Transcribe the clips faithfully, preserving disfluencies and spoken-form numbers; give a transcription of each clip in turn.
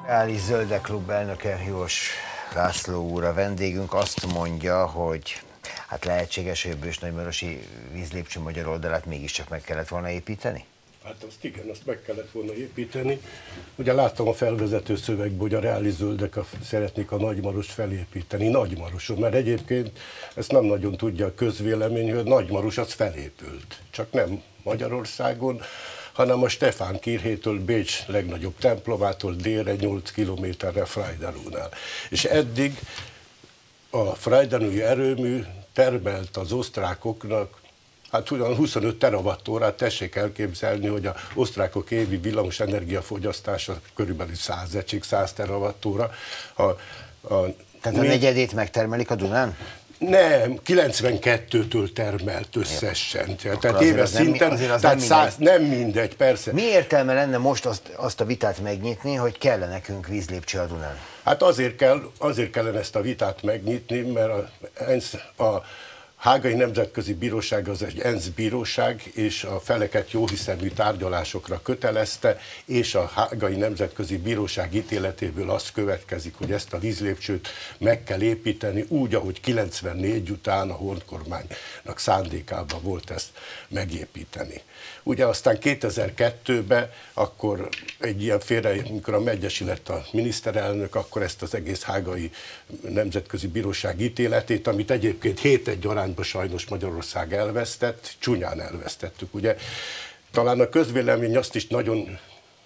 Reális Zöldek Klub elnöke Jós László úr a vendégünk, azt mondja, hogy hát lehetséges, hogy a Bős-Nagymarosi vízlépcső magyar oldalát mégiscsak meg kellett volna építeni? Hát azt igen, azt meg kellett volna építeni. Ugye láttam a felvezető szövegben, hogy a Reális Zöldek szeretnék a Nagymarost felépíteni, Nagymaroson, mert egyébként ezt nem nagyon tudja a közvélemény, hogy Nagymaros az felépült. Csak nem Magyarországon, hanem a Stefán Kirhétől Bécs legnagyobb templomától délre nyolc kilométerre Freidenúnál. És eddig a Freidenúi erőmű termelt az osztrákoknak, hát ugyan huszonöt terawattórát, tessék elképzelni, hogy az osztrákok évi villamos energiafogyasztása körülbelül száz egység, száz terawattóra. A, a, Tehát a mi... negyedét megtermelik a Dunán? Nem, kilencvenkettőtől termelt összesen. Ja. Tehát éves szinten, nem, tehát nem, száz, nem mindegy, persze. Mi értelme lenne most azt, azt a vitát megnyitni, hogy kell nekünk vízlépcső a Dunán? Hát azért, kell, azért kellene ezt a vitát megnyitni, mert a, a Hágai Nemzetközi Bíróság az egy ENSZ bíróság, és a feleket jóhiszemű tárgyalásokra kötelezte, és a Hágai Nemzetközi Bíróság ítéletéből az következik, hogy ezt a vízlépcsőt meg kell építeni úgy, ahogy kilencvennégy után a Horn kormánynak szándékában volt ezt megépíteni. Ugye aztán kétezer-kettőben akkor egy ilyen félre, amikor a Megyesi lett a miniszterelnök, akkor ezt az egész Hágai Nemzetközi Bíróság ítéletét, amit egyébként hét egy arányban sajnos Magyarország elvesztett, csúnyán elvesztettük. Ugye talán a közvélemény azt is nagyon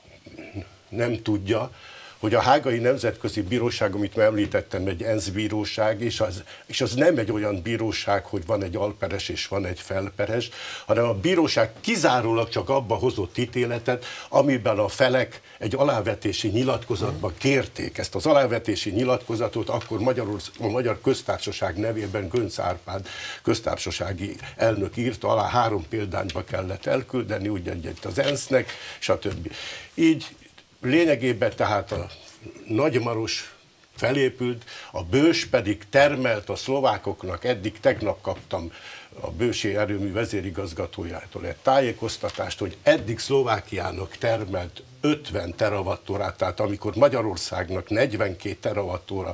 nem tudja, hogy a Hágai Nemzetközi Bíróság, amit már említettem, egy ENSZ bíróság, és az, és az nem egy olyan bíróság, hogy van egy alperes és van egy felperes, hanem a bíróság kizárólag csak abba hozott ítéletet, amiben a felek egy alávetési nyilatkozatban kérték. Ezt az alávetési nyilatkozatot akkor Magyarország, a Magyar Köztársaság nevében Göncz Árpád köztársasági elnök írta alá, három példányba kellett elküldeni, úgy egyet az ENSZ-nek, stb. Így lényegében tehát a Nagymaros felépült, a Bős pedig termelt a szlovákoknak, eddig tegnap kaptam a bősi erőmű vezérigazgatójától egy tájékoztatást, hogy eddig Szlovákiának termelt ötven terawattórát, tehát amikor Magyarországnak negyvenkét terawattóra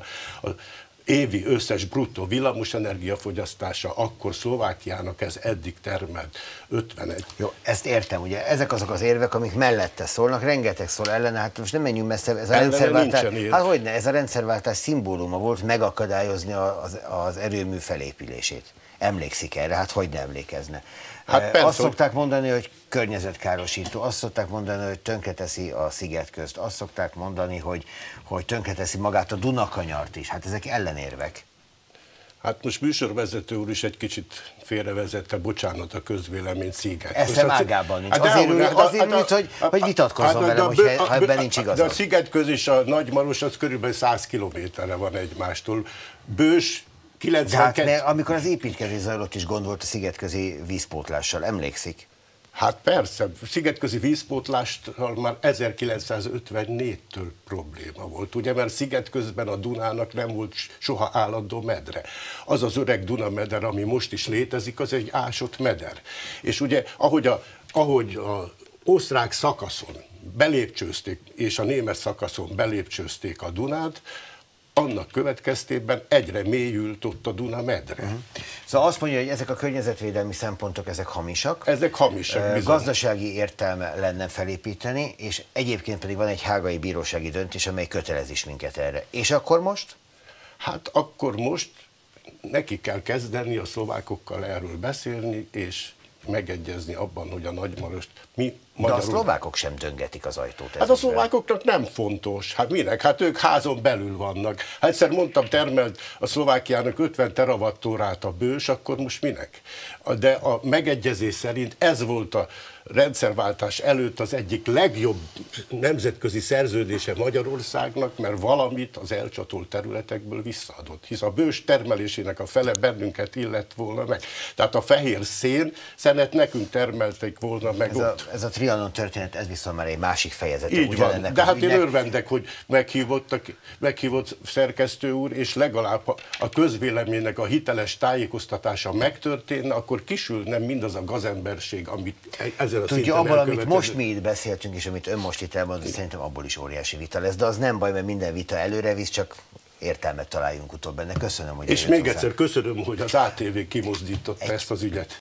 évi összes bruttó villamosenergia fogyasztása, akkor Szlovákiának ez eddig termelt ötvenegy. Jó, ezt értem, ugye ezek azok az érvek, amik mellette szólnak, rengeteg szól ellene, hát most nem menjünk messze, ez a rendszerváltás, hát hogyne, ez a rendszerváltás szimbóluma volt megakadályozni az, az erőmű felépülését. Emlékszik erre? Hát hogy ne emlékezne? Hát persze, azt szokták mondani, hogy környezetkárosító, azt szokták mondani, hogy tönkreteszi a Szigetközt, azt szokták mondani, hogy, hogy tönkreteszi magát a Dunakanyart is. Hát ezek ellenérvek. Hát most műsorvezető úr is egy kicsit félrevezette, bocsánat, a közvélemény Szigetköz. Eszem ágában nincs. Hát azért, azért, azért nincs, hogy, hogy vitatkozzon hát, velem, hogy ha ebben nincs igazad. De a Szigetköz és a Nagymaros az körülbelül száz kilométerre van egymástól. Bős kilencvenkettő... De hát, amikor az építkezés zajlott is gond volt a szigetközi vízpótlással, emlékszik? Hát persze, szigetközi vízpótlással már ezerkilencszázötvennégytől probléma volt, ugye, mert Szigetközben a Dunának nem volt soha állandó medre. Az az öreg Duna meder, ami most is létezik, az egy ásott meder. És ugye, ahogy a, ahogy a osztrák szakaszon belépcsőzték, és a német szakaszon belépcsőzték a Dunát, annak következtében egyre mélyült ott a Duna medre. Uh-huh. Szóval azt mondja, hogy ezek a környezetvédelmi szempontok, ezek hamisak. Ezek hamisak, bizony. Gazdasági értelme lenne felépíteni, és egyébként pedig van egy hágai bírósági döntés, amely kötelez is minket erre. És akkor most? Hát akkor most neki kell kezdeni a szlovákokkal erről beszélni, és megegyezni abban, hogy a Nagymarost mi magyarul... De a szlovákok sem döngetik az ajtót. Hát a szlovákoknak nem fontos. Hát minek? Hát ők házon belül vannak. Hát egyszer mondtam, termelt a Szlovákiának ötven terawattórát a Bős, akkor most minek? De a megegyezés szerint ez volt a rendszerváltás előtt az egyik legjobb nemzetközi szerződése Magyarországnak, mert valamit az elcsatolt területekből visszaadott. Hisz a Bős termelésének a fele bennünket illett volna meg. Tehát a fehér szén szenet nekünk termelték volna meg ez ott. A, ez a Trianon történet, ez viszont már egy másik fejezet. Így van, de hát ügynek. Én örvendek, hogy meghívottak, meghívott szerkesztő úr, és legalább a közvéleménynek a hiteles tájékoztatása megtörténne, akkor kisülne mindaz a gazemberség, amit ezzel a Tudja, abból, amit most mi itt beszéltünk, és amit ön most itt elmondott, szerintem abból is óriási vita lesz, de az nem baj, mert minden vita előre visz, csak értelmet találjunk utóbb benne. Köszönöm, hogy és még egyszer köszönöm, hogy az á té vé kimozdította Egy... ezt az ügyet.